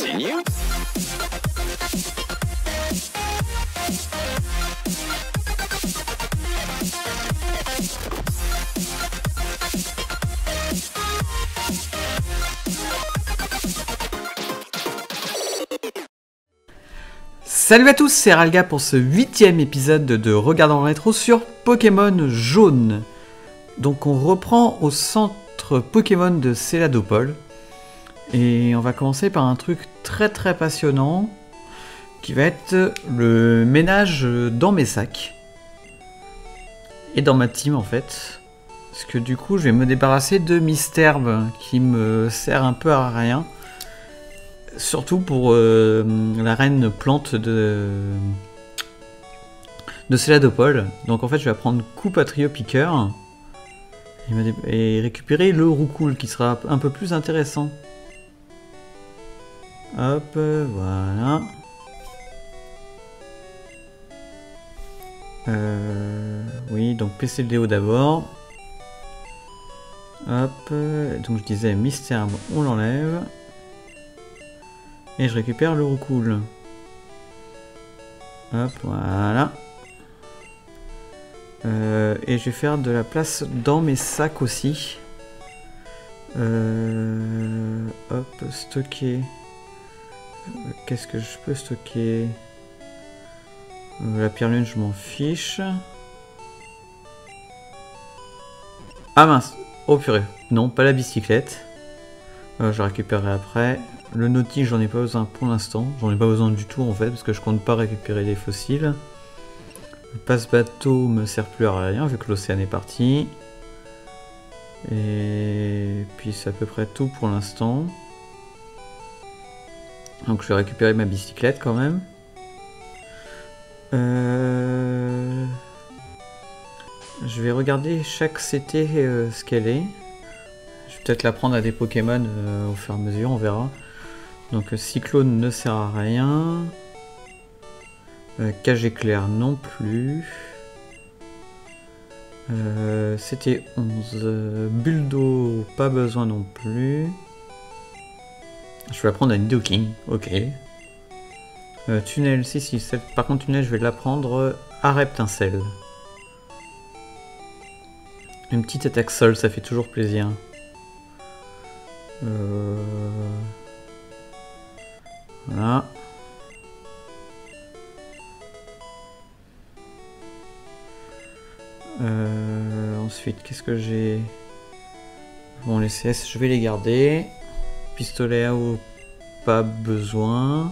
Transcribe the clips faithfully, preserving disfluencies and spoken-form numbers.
Continue. Salut à tous, c'est Ralga pour ce huitième épisode de Regardons en rétro sur Pokémon Jaune. Donc on reprend au centre Pokémon de Céladopol. Et on va commencer par un truc très très passionnant qui va être le ménage dans mes sacs. Et dans ma team en fait. Parce que du coup je vais me débarrasser de Misterbe qui me sert un peu à rien. Surtout pour euh, la reine plante de, de Céladopol. Donc en fait je vais prendre Coupe à Trio Piqueur et, et récupérer le Roucoule qui sera un peu plus intéressant. Hop, voilà. Euh, oui, donc P C L D O d'abord. Hop, donc je disais Misterbe, on l'enlève. Et je récupère le Roucoule. Hop, voilà. Euh, et je vais faire de la place dans mes sacs aussi. Euh, hop, stocker. Qu'est-ce que je peux stocker? euh, La pierre lune, je m'en fiche. Ah mince! Oh purée. Non, pas la bicyclette. Euh, je la récupérerai après. Le nautique, j'en ai pas besoin pour l'instant. J'en ai pas besoin du tout en fait, parce que je compte pas récupérer les fossiles. Le passe-bateau me sert plus à rien, vu que l'océan est parti. Et puis c'est à peu près tout pour l'instant. Donc je vais récupérer ma bicyclette quand même. Euh... Je vais regarder chaque C T euh, ce qu'elle est. Je vais peut-être la prendre à des Pokémon euh, au fur et à mesure, on verra. Donc Cyclone ne sert à rien. Euh, Cage éclair non plus. Euh, C'était onze. Euh, Buldo, pas besoin non plus. Je vais la prendre à Nidoking, ok. Euh, tunnel, si, si. Par contre, tunnel, je vais la prendre à Reptincelle. Une petite attaque sol, ça fait toujours plaisir. Euh... Voilà. Euh, ensuite, qu'est-ce que j'ai? Bon, les C S, je vais les garder. Pistolet à eau, pas besoin.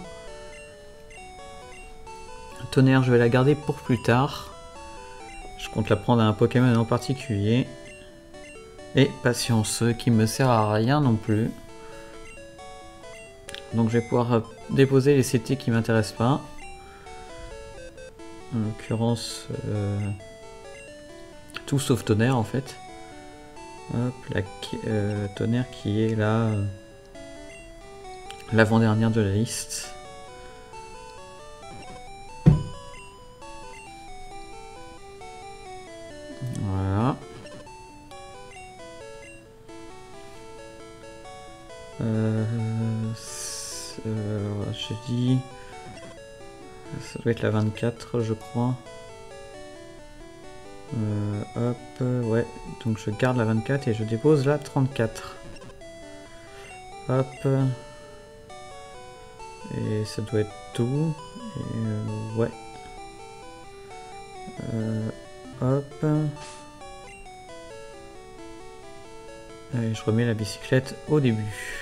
Tonnerre, je vais la garder pour plus tard. Je compte la prendre à un Pokémon en particulier. Et patience, qui me sert à rien non plus. Donc je vais pouvoir déposer les C T qui m'intéressent pas. En l'occurrence, euh, tout sauf Tonnerre en fait. Hop, la euh, Tonnerre qui est là, euh, l'avant-dernière de la liste. Voilà. Euh, euh, je dis, ça doit être la vingt-quatre, je crois. Euh, hop, ouais, donc je garde la vingt-quatre et je dépose la trente-quatre. Hop. Et ça doit être tout. Et euh, ouais. Euh, hop. Et je remets la bicyclette au début.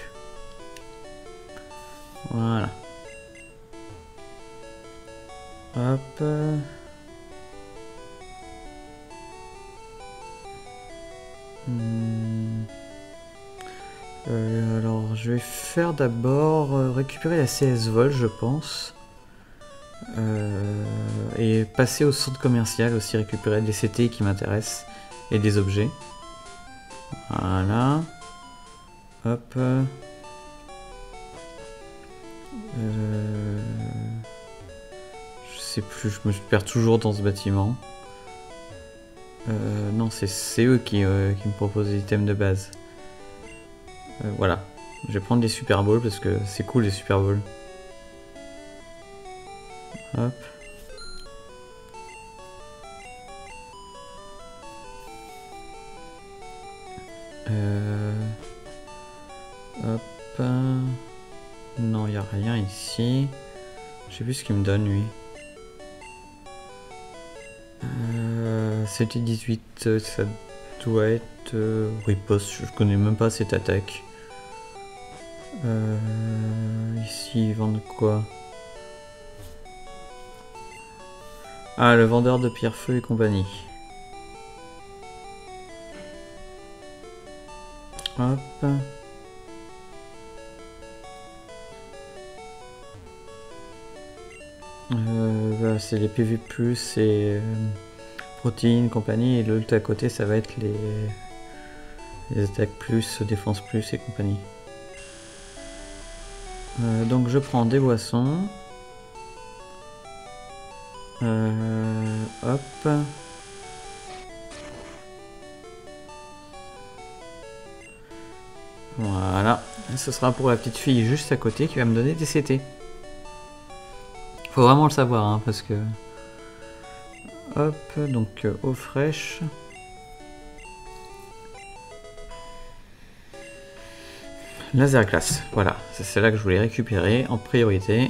Voilà. Hop. Hmm. Euh, alors, je vais faire d'abord euh, récupérer la C S Vol, je pense. Euh, et passer au centre commercial aussi, récupérer des C T qui m'intéressent et des objets. Voilà. Hop. Euh, je sais plus, je me perds toujours dans ce bâtiment. Euh, non, c'est eux qui, euh, qui me proposent des items de base. Euh, voilà. Je vais prendre des Super Balls parce que c'est cool les Super Balls. Hop. Euh... Hop. Non, il n'y a rien ici. Je sais plus ce qu'il me donne lui. Euh... C'était dix-huit, ça doit être euh, riposte, je connais même pas cette attaque. Euh... Ici, ils vendent quoi? Ah, le vendeur de pierre-feu et compagnie. Hop. Euh, bah, c'est les P V plus et euh, protéines, compagnie. Et l'autre à côté, ça va être les, les attaques plus, défense plus et compagnie. Euh, donc je prends des boissons. Euh, hop. Voilà. Et ce sera pour la petite fille juste à côté qui va me donner des C T. Faut vraiment le savoir, hein, parce que... Hop, donc euh, eau fraîche. Laser glace, voilà. C'est celle-là que je voulais récupérer en priorité.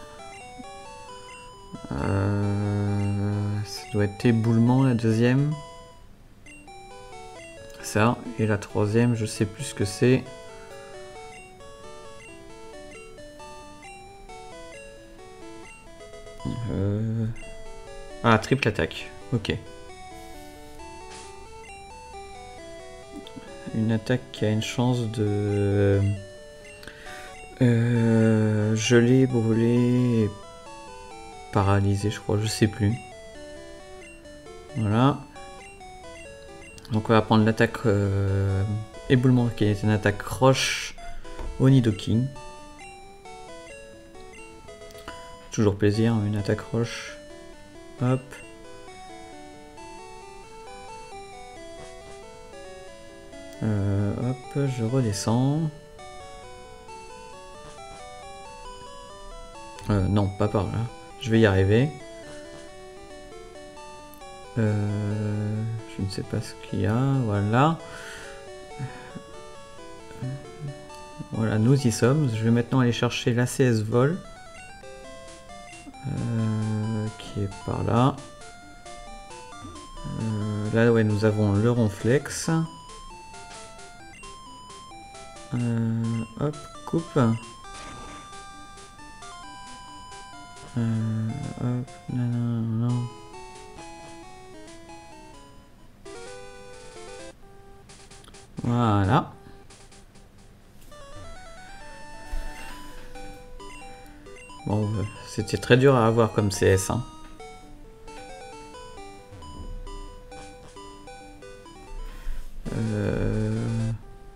Euh, ça doit être éboulement la deuxième. Ça, et la troisième, je sais plus ce que c'est. Euh... Ah, triple attaque, ok. Une attaque qui a une chance de... Euh... Geler, brûler, et paralyser, je crois, je sais plus. Voilà. Donc on va prendre l'attaque euh, éboulement qui est une attaque roche Onidoki. Toujours plaisir, une attaque roche. Hop. Euh, hop, je redescends. Euh, non, pas par là. Je vais y arriver. Euh, je ne sais pas ce qu'il y a. Voilà. Voilà, nous y sommes. Je vais maintenant aller chercher l'A C S vol. Euh, qui est par là. Euh, là, ouais, nous avons le ronflex. Euh, hop, coupe. Euh, hop, non, non, non. Voilà. Bon, euh, c'était très dur à avoir comme C S. Hein. Euh...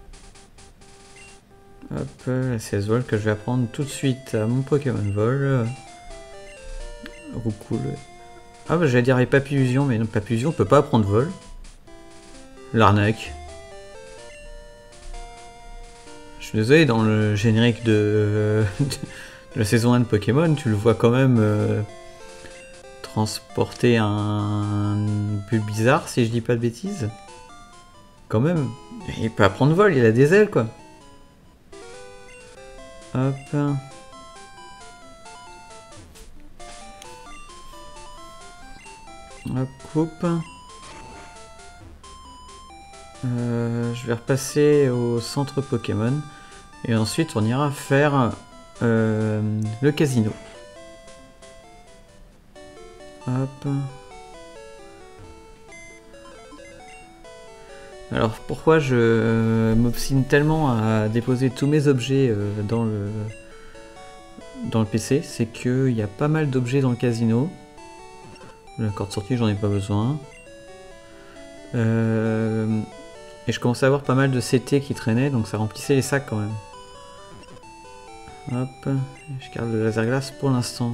Hop, la C S vol que je vais apprendre tout de suite à mon Pokémon vol. Roucoule. Ah bah j'allais dire les Papillusion, mais non, Papillusion peut pas apprendre vol. L'arnaque. Je suis désolé, dans le générique de, de la saison un de Pokémon, tu le vois quand même euh, transporter un Bulbizarre, si je dis pas de bêtises. Quand même. Il peut apprendre vol, il a des ailes quoi. Hop. Hop, coupe. Euh, je vais repasser au centre Pokémon. Et ensuite, on ira faire euh, le casino. Hop. Alors, pourquoi je m'obstine tellement à déposer tous mes objets euh, dans le dans le P C, c'est qu'il y a pas mal d'objets dans le casino. La corde sortie, j'en ai pas besoin. Euh, et je commençais à avoir pas mal de C T qui traînaient, donc ça remplissait les sacs quand même. Hop, je garde le laser glace pour l'instant.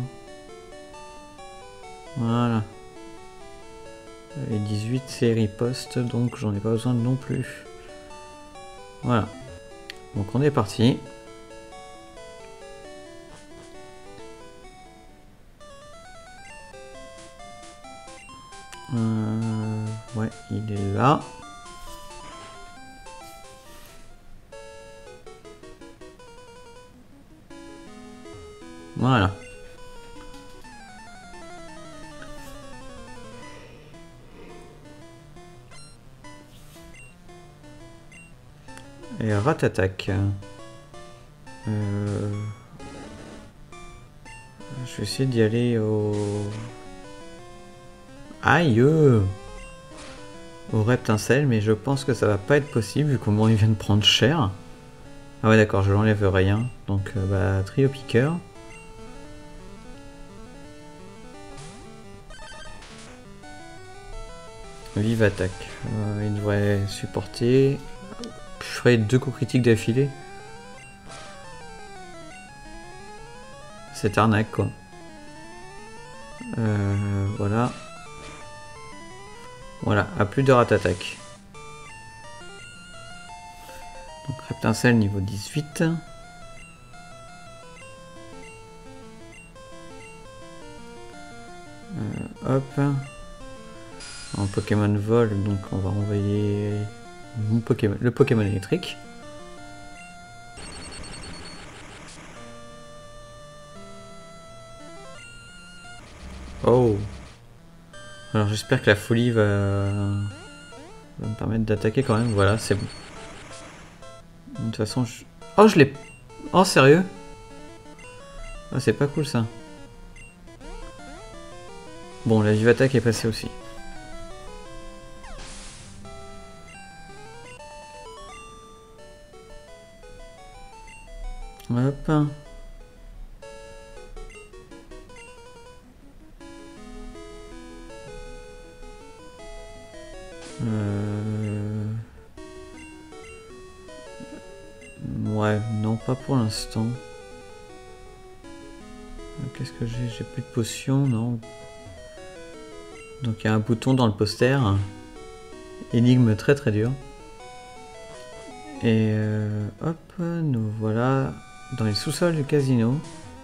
Voilà. Et dix-huit c'est riposte, donc j'en ai pas besoin non plus. Voilà. Donc on est parti. Euh, ouais, il est là. Voilà. Et ratattaque. Euh... Je vais essayer d'y aller au... Aïe euh Au reptincelle, mais je pense que ça va pas être possible vu comment il vient de prendre cher. Ah ouais d'accord, je l'enlève rien. Donc euh, bah trio piqueur. Vive attaque. Euh, il devrait supporter. Je ferai deux coups critiques d'affilée. C'est arnaque quoi. Euh, voilà. Voilà, à plus de ratattaque. Donc reptincelle niveau dix-huit. Euh, hop. En Pokémon vol, donc on va envoyer mon Pokémon, le Pokémon électrique. Oh. Alors j'espère que la folie va, va me permettre d'attaquer quand même. Voilà, c'est bon. De toute façon, je... Oh, je l'ai... Oh, sérieux? Ah, c'est pas cool ça. Bon, la vive attaque est passée aussi. Hop. Euh... Ouais, non, pas pour l'instant. Qu'est-ce que j'ai? J'ai plus de potions, non. Donc il y a un bouton dans le poster. Énigme très très dur. Et euh, hop, nous voilà dans les sous-sols du casino.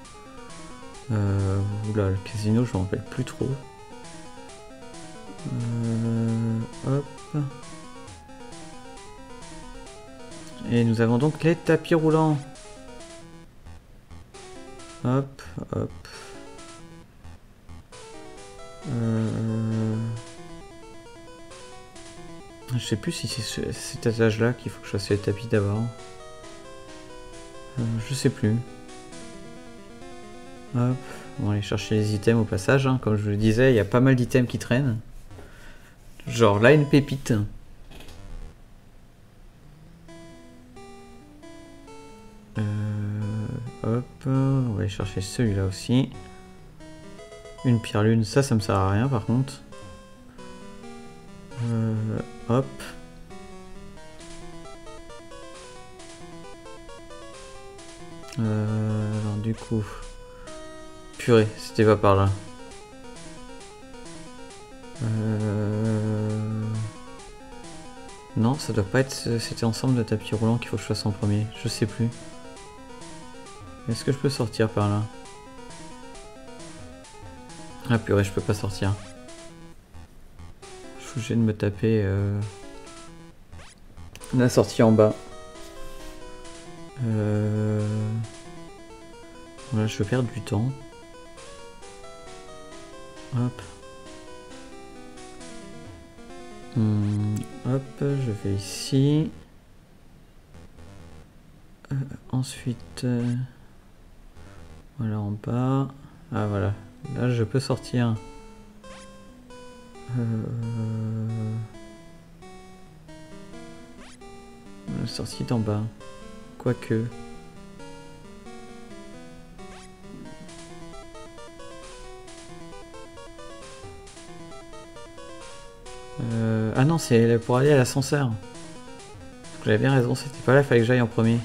Euh, oula, le casino, je m'en rappelle plus trop. Euh, hop. Et nous avons donc les tapis roulants. Hop, hop. Euh... Je sais plus si c'est cet étage-là qu'il faut que je fasse les tapis d'abord. Euh, je sais plus. Hop, on va aller chercher les items au passage. Hein. Comme je vous le disais, il y a pas mal d'items qui traînent. Genre là, une pépite. Euh, hop, on va aller chercher celui-là aussi. Une pierre lune, ça, ça me sert à rien par contre. Euh, hop. Euh, alors du coup... Purée, c'était pas par là. Euh... Non, ça doit pas être cet ensemble de tapis roulants qu'il faut que je fasse en premier. Je sais plus. Est-ce que je peux sortir par là? Ah purée, je peux pas sortir. Je suis obligé de me taper euh... la sortie en bas. Euh... Voilà, je vais perdre du temps. Hop. Hum, hop, je vais ici. Euh, ensuite, euh, voilà en bas. Ah voilà, là je peux sortir. Euh, la sortie d'en bas. Quoique. Euh, ah non, c'est pour aller à l'ascenseur. J'avais bien raison, c'était pas là, fallait que j'aille en premier.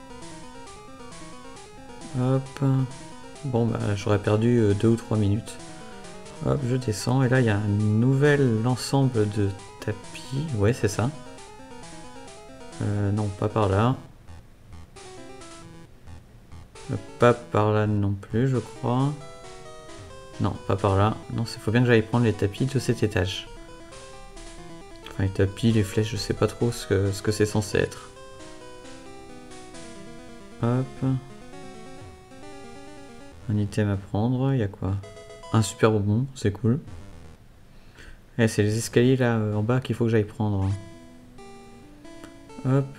Hop. Bon bah j'aurais perdu deux ou trois minutes. Hop, je descends et là il y a un nouvel ensemble de tapis. Ouais, c'est ça. Euh, non, pas par là. Pas par là non plus, je crois. Non, pas par là. Non, il faut bien que j'aille prendre les tapis de cet étage. Enfin, les tapis, les flèches, je sais pas trop ce que ce que c'est censé être. Hop. Un item à prendre, il y a quoi? Un super bonbon, c'est cool. Eh, c'est les escaliers là euh, en bas qu'il faut que j'aille prendre. Hop.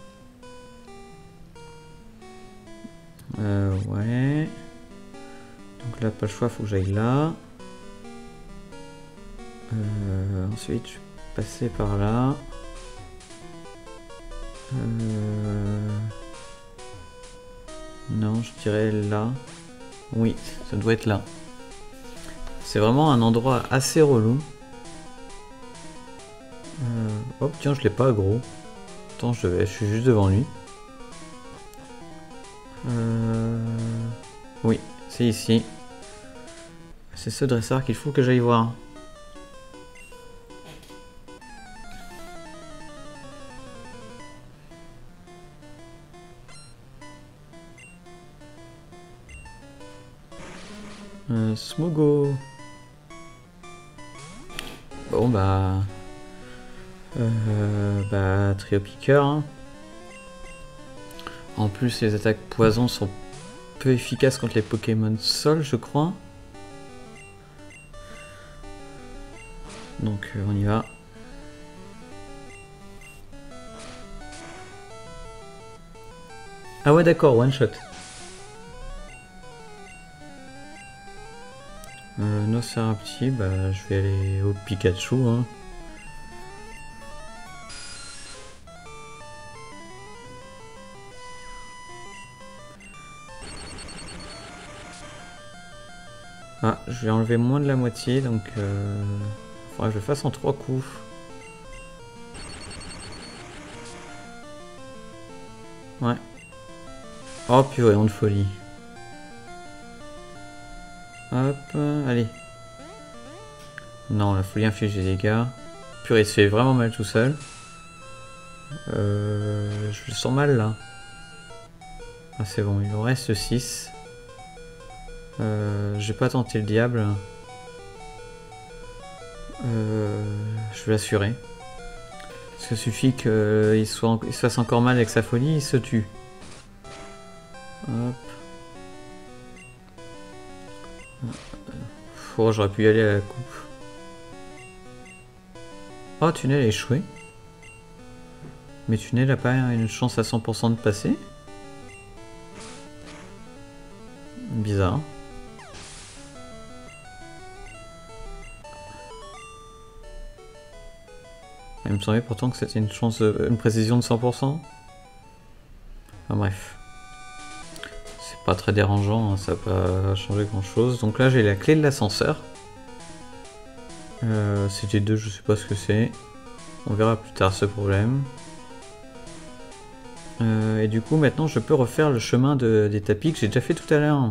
Euh, ouais. Donc là, pas le choix, faut que j'aille là. Euh, ensuite, je vais passer par là. Euh... Non, je dirais là. Oui, ça doit être là. C'est vraiment un endroit assez relou. Euh... Hop, tiens, je l'ai pas gros. Attends, je, vais... je suis juste devant lui. Euh... Oui, c'est ici. C'est ce dresseur qu'il faut que j'aille voir. Euh, Smogo. Bon bah... Euh, bah, trio piqueur. Hein. En plus, les attaques poison sont peu efficaces contre les Pokémon sol, je crois. Donc, euh, on y va. Ah ouais, d'accord, one shot. Euh, Nosferapti, bah, je vais aller au Pikachu. Hein. Ah, je vais enlever moins de la moitié, donc euh, faudra que je le fasse en trois coups. Ouais. Oh purée, on de folie. Hop, allez. Non, la folie inflige des dégâts. Purée, il se fait vraiment mal tout seul. Euh, je le sens mal là. Ah c'est bon, il en reste six. Euh, je vais pas tenter le diable. Euh, je vais l'assurer. Parce qu'il suffit qu'il soit, il se fasse encore mal avec sa folie, il se tue. Hop. Oh, j'aurais pu y aller à la coupe. Oh, tunnel a échoué. Mais tunnel a pas une chance à cent pour cent de passer. Bizarre. Il me semblait pourtant que c'était une chance, de, une précision de cent pour cent. Enfin bref. C'est pas très dérangeant, hein, ça n'a pas changé grand chose. Donc là j'ai la clé de l'ascenseur. Euh, c'était deux, je sais pas ce que c'est. On verra plus tard ce problème. Euh, et du coup maintenant je peux refaire le chemin de, des tapis que j'ai déjà fait tout à l'heure.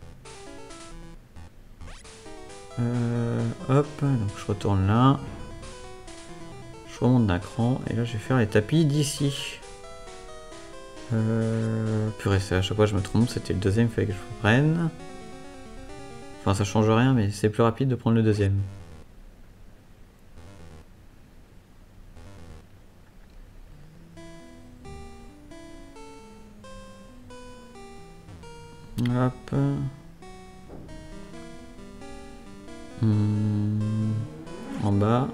Euh, hop, donc je retourne là. Je remonte d'un cran et là je vais faire les tapis d'ici. Euh, purée, à chaque fois je me trompe, c'était le deuxième, il fallait que je le prenne. Enfin ça change rien mais c'est plus rapide de prendre le deuxième. Hop. Hum, en bas.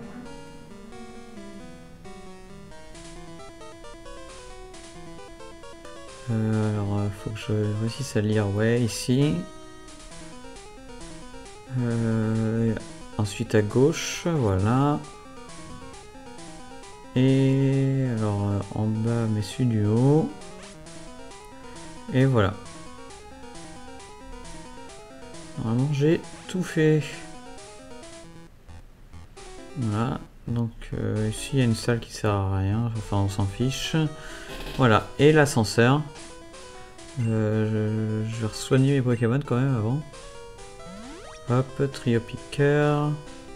Euh, alors, faut que je réussisse à lire. Ouais, ici. Euh, ensuite à gauche, voilà. Et alors euh, en bas, mais celui du haut. Et voilà. Normalement, j'ai tout fait. Voilà. Donc euh, ici, il y a une salle qui sert à rien. Enfin, on s'en fiche. Voilà. Et l'ascenseur. Euh, je, je vais soigner mes Pokémon quand même avant. Hop, trio piqueur.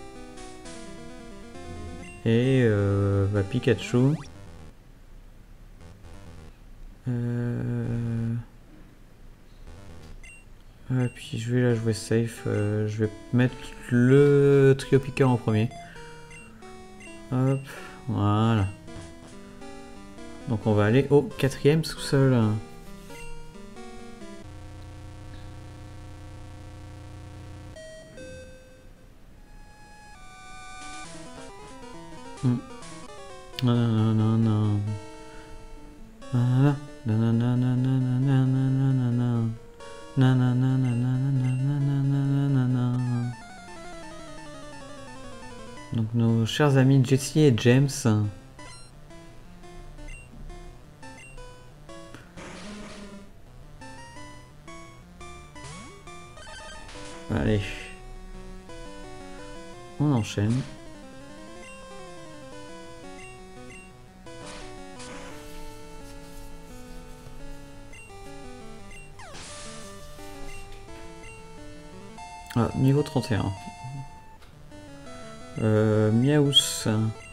Et euh, bah, Pikachu. Euh... Et puis je vais la jouer safe. Euh, je vais mettre le trio piqueur en premier. Hop, voilà. Donc on va aller au quatrième sous-sol. Hmm. Non, non, non, non. Donc nos chers amis Jessie et James. Allez. On enchaîne. Ah, niveau trente et un. Euh, Miaous.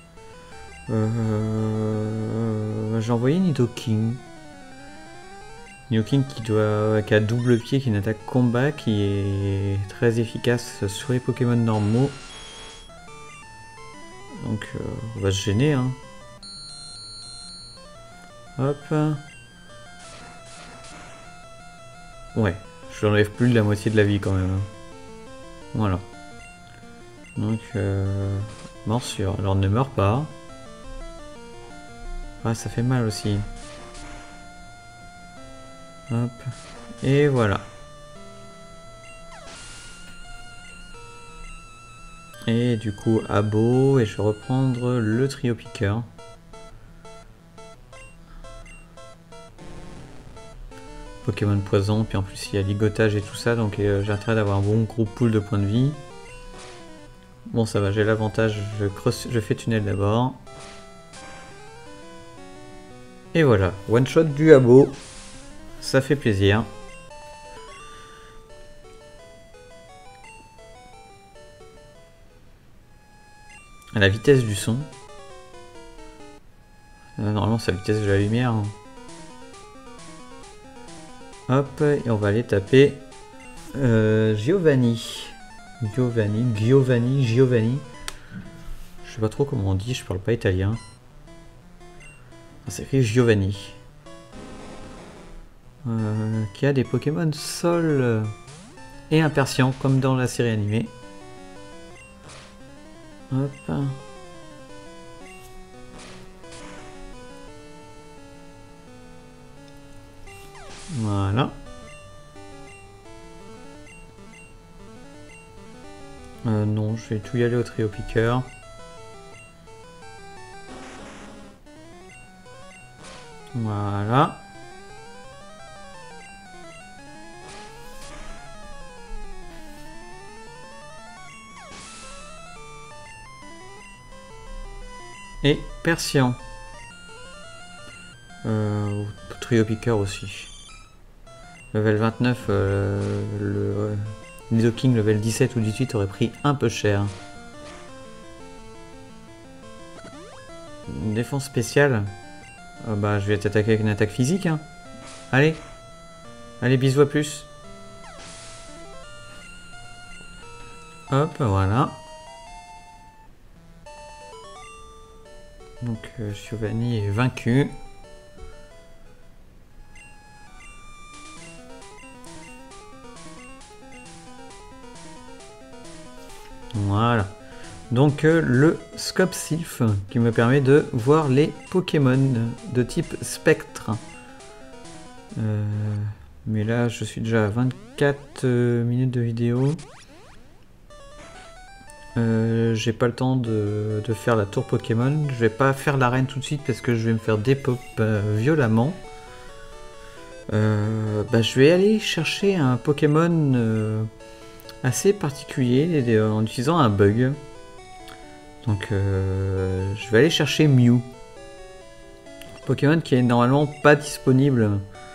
Euh, J'ai envoyé Nidoking. Nidoking qui, doit, qui a double pied, qui est une attaque combat, qui est très efficace sur les Pokémon normaux. Donc euh, on va se gêner. Hein. Hop. Ouais, je n'enlève plus de la moitié de la vie quand même. Hein. Voilà. Donc, euh, morsure. Alors, ne meurs pas. Ah, ça fait mal aussi. Hop. Et voilà. Et du coup, abo. Et je vais reprendre le trio piqueur. Pokémon poison. Puis en plus, il y a ligotage et tout ça. Donc, euh, j'ai intérêt d'avoir un bon gros pool de points de vie. Bon, ça va, j'ai l'avantage, je, creuse, je fais tunnel d'abord. Et voilà, one shot du abo. Ça fait plaisir. À la vitesse du son. Euh, normalement, c'est la vitesse de la lumière. Hein. Hop, et on va aller taper euh, Giovanni. Giovanni, Giovanni, Giovanni. Je sais pas trop comment on dit, je parle pas italien. C'est écrit Giovanni. Euh, qui a des Pokémon Sol et Impersion, comme dans la série animée. Hop. Voilà. Euh, non, je vais tout y aller au trio piqueur. Voilà. Et Persian. Euh, trio piqueur aussi. Level vingt-neuf, euh, le euh, Nidoking level dix-sept ou dix-huit aurait pris un peu cher. Une défense spéciale. Oh bah je vais t'attaquer avec une attaque physique. Hein. Allez. Allez, bisous, à plus. Hop, voilà. Donc euh, Giovanni est vaincu. Voilà. Donc euh, le Scope Sylph qui me permet de voir les Pokémon de type spectre. Euh, mais là je suis déjà à vingt-quatre minutes de vidéo. Euh, j'ai pas le temps de, de faire la tour Pokémon. Je vais pas faire l'arène tout de suite parce que je vais me faire dépop euh, violemment. Euh, bah, je vais aller chercher un Pokémon euh, assez particulier en utilisant un bug. Donc euh, je vais aller chercher Mew. Pokémon qui est normalement pas disponible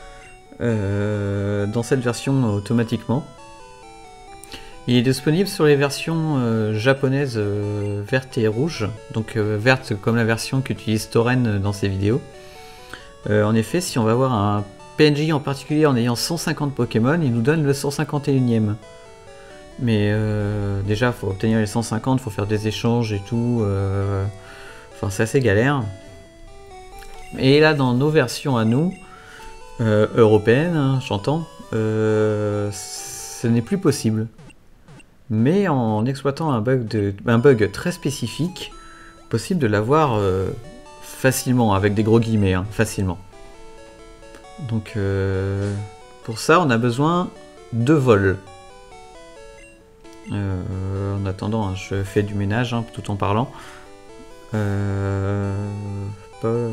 euh, dans cette version automatiquement. Il est disponible sur les versions euh, japonaises euh, vertes et rouges, donc euh, verte comme la version qu'utilise Toren dans ses vidéos. Euh, en effet, si on va avoir un P N J en particulier en ayant cent cinquante Pokémon, il nous donne le cent cinquante et unième. Mais euh, déjà, faut obtenir les cent cinquante, faut faire des échanges et tout. Euh, enfin, c'est assez galère. Et là, dans nos versions à nous, euh, européennes, hein, j'entends, euh, ce n'est plus possible. Mais en exploitant un bug, de, un bug très spécifique, possible de l'avoir euh, facilement, avec des gros guillemets, hein, facilement. Donc euh, pour ça, on a besoin de vol. Euh, en attendant, hein, je fais du ménage hein, tout en parlant. Euh, pas...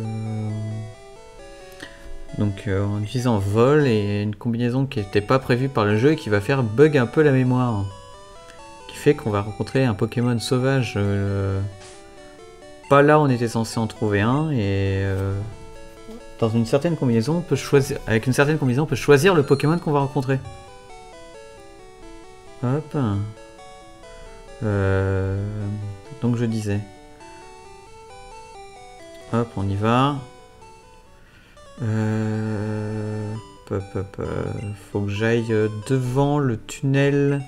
Donc euh, en utilisant vol et une combinaison qui n'était pas prévue par le jeu et qui va faire bug un peu la mémoire. Qui fait qu'on va rencontrer un Pokémon sauvage euh, pas là où on était censé en trouver un et euh, dans une certaine combinaison on peut choisir avec une certaine combinaison on peut choisir le Pokémon qu'on va rencontrer. Hop. Euh, donc je disais. Hop, on y va. Euh, hop, hop, hop. Faut que j'aille devant le tunnel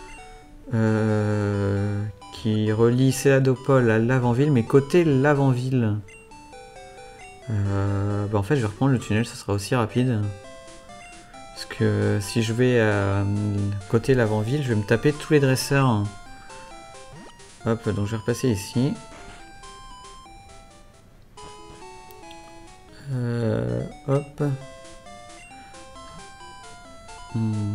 euh, qui relie Céladopol à Lavanville, mais côté Lavanville. Euh, bah en fait, je vais reprendre le tunnel, ça sera aussi rapide. Parce que si je vais à côté Lavanville, je vais me taper tous les dresseurs. Hop, donc je vais repasser ici. Euh, hop. Hmm.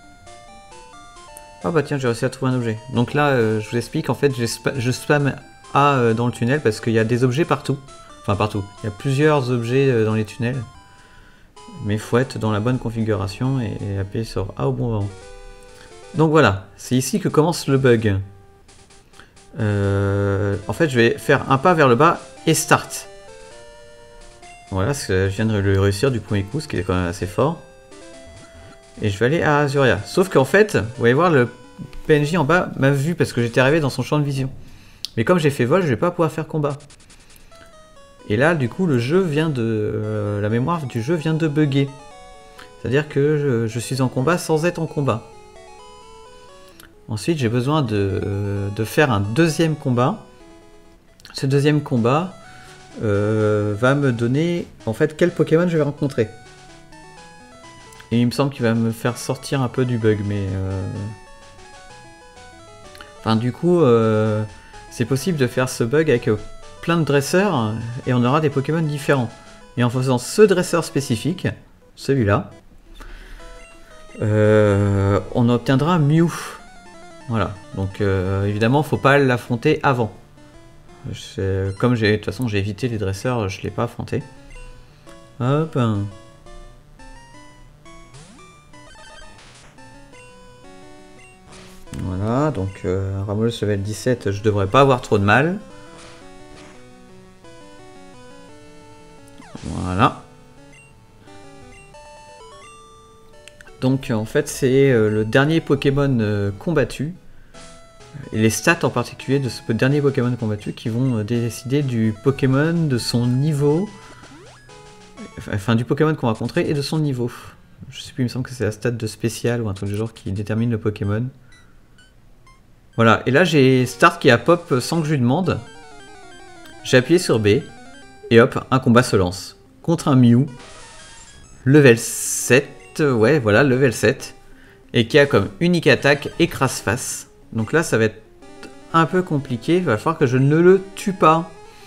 Ah bah tiens, j'ai réussi à trouver un objet. Donc là, euh, je vous explique, en fait, spa je spam A euh, dans le tunnel parce qu'il y a des objets partout. Enfin, partout. Il y a plusieurs objets euh, dans les tunnels. Mais il faut être dans la bonne configuration et, et appuyer sur A au bon moment. Donc voilà, c'est ici que commence le bug. Euh, en fait, je vais faire un pas vers le bas et start. Voilà, je viens de le réussir du premier coup, ce qui est quand même assez fort. Et je vais aller à Azuria. Sauf qu'en fait, vous allez voir, le P N J en bas m'a vu parce que j'étais arrivé dans son champ de vision. Mais comme j'ai fait vol, je vais pas pouvoir faire combat. Et là, du coup, le jeu vient de... Euh, la mémoire du jeu vient de bugger. C'est-à-dire que je, je suis en combat sans être en combat. Ensuite, j'ai besoin de, euh, de faire un deuxième combat. Ce deuxième combat euh, va me donner, en fait, quel Pokémon je vais rencontrer. Et il me semble qu'il va me faire sortir un peu du bug, mais... Euh... Enfin, du coup, euh, c'est possible de faire ce bug avec plein de dresseurs, et on aura des Pokémon différents. Et en faisant ce dresseur spécifique, celui-là, euh, on obtiendra Mew. Voilà, donc euh, évidemment, faut pas l'affronter avant. Comme j'ai, de toute façon, j'ai évité les dresseurs, je l'ai pas affronté. Hop. Voilà, donc euh, Ramolus level dix-sept, je devrais pas avoir trop de mal. Voilà. Donc en fait c'est euh, le dernier Pokémon euh, combattu. Et les stats en particulier de ce dernier Pokémon combattu qui vont euh, décider du Pokémon, de son niveau. Enfin du Pokémon qu'on va rencontrer et de son niveau. Je sais plus, il me semble que c'est la stat de spécial ou un truc du genre qui détermine le Pokémon. Voilà, et là j'ai Start qui a pop sans que je lui demande. J'ai appuyé sur B, et hop, un combat se lance. Contre un Mew, level sept, ouais, voilà, level sept. Et qui a comme unique attaque écrase-face. Donc là ça va être un peu compliqué, il va falloir que je ne le tue pas.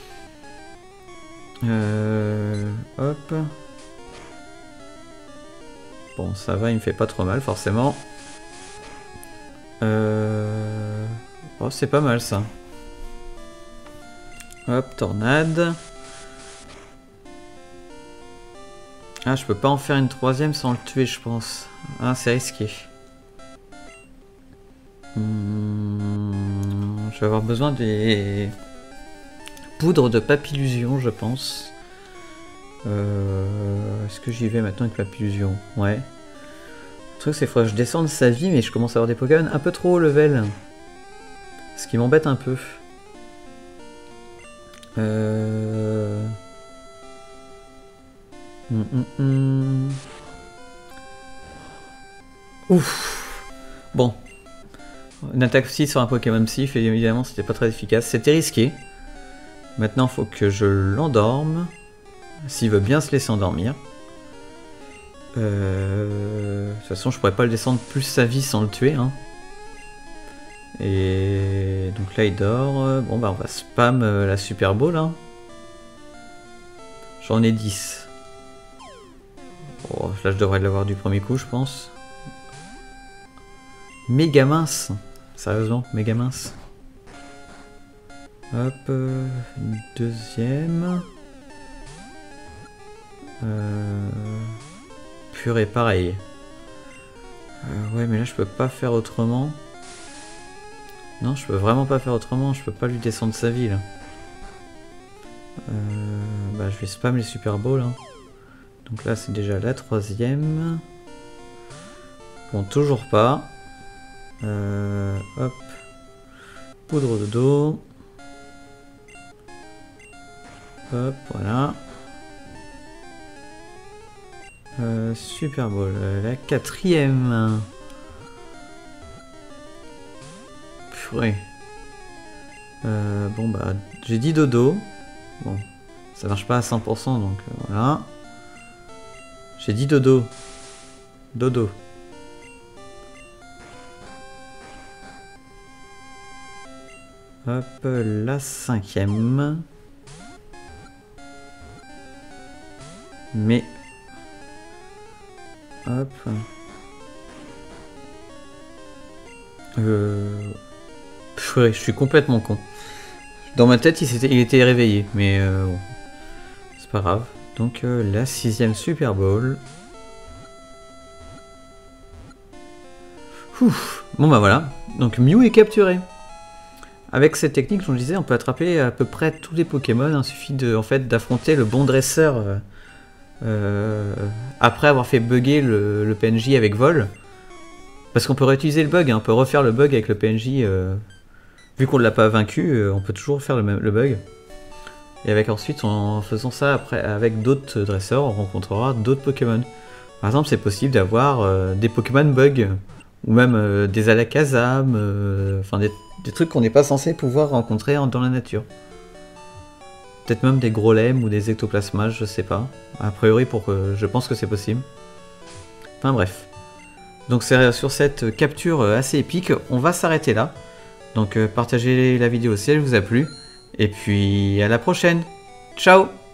Euh, hop. Bon, ça va, il me fait pas trop mal forcément. Euh... Oh, c'est pas mal ça. Hop, tornade. Ah, je peux pas en faire une troisième sans le tuer, je pense. Ah, c'est risqué. Hmm, je vais avoir besoin des poudres de papillusion, je pense. Euh... Est-ce que j'y vais maintenant avec papillusion? Ouais. Le truc c'est que je descende sa vie mais je commence à avoir des Pokémon un peu trop haut level. Ce qui m'embête un peu. Euh... Hum, hum, hum. Ouf. Bon. Une attaque psy sur un Pokémon psy, évidemment, c'était pas très efficace. C'était risqué. Maintenant, il faut que je l'endorme. S'il veut bien se laisser endormir. Euh... De toute façon, je pourrais pas le descendre plus sa vie sans le tuer. Hein. Et donc là, il dort. Bon, bah, on va spam la Super Bowl. Hein. J'en ai dix. Oh, là, je devrais l'avoir du premier coup, je pense. Méga mince. Sérieusement, méga mince. Hop, euh, une deuxième. Euh, purée, pareil. Euh, ouais, mais là, je peux pas faire autrement. Non, je peux vraiment pas faire autrement. Je peux pas lui descendre sa vie, là. Euh, bah, je vais spam les Super Balls. Hein. Donc là, c'est déjà la troisième. Bon, toujours pas. Euh, hop. Poudre de dos. Hop, voilà. Euh, Super Bowl, la quatrième. Purée. Euh, bon bah, j'ai dit dodo. Bon, ça marche pas à cent pour cent, donc euh, voilà. J'ai dit dodo. Dodo. Hop, la cinquième. Mais... Hop. Euh... Purée, je suis complètement con. Dans ma tête, il, était, il était réveillé, mais euh, bon. C'est pas grave. Donc euh, la sixième Super Bowl. Ouf. Bon bah voilà. Donc Mew est capturé. Avec cette technique, comme je disais, on peut attraper à peu près tous les Pokémon. Il suffit de, en fait, d'affronter le bon dresseur euh, euh, après avoir fait bugger le, le P N J avec vol. Parce qu'on peut réutiliser le bug, hein, on peut refaire le bug avec le P N J. Euh, vu qu'on ne l'a pas vaincu, euh, on peut toujours faire le, même, le bug. Et avec ensuite, en faisant ça après, avec d'autres dresseurs, on rencontrera d'autres Pokémon. Par exemple, c'est possible d'avoir euh, des Pokémon bug. Ou même euh, des Alakazam, euh, enfin des, des trucs qu'on n'est pas censé pouvoir rencontrer en, dans la nature. Peut-être même des Grolem ou des Ectoplasmas, je sais pas. A priori, pour que, je pense que c'est possible. Enfin bref. Donc c'est sur cette capture assez épique, on va s'arrêter là. Donc euh, partagez la vidéo si elle vous a plu. Et puis à la prochaine. Ciao!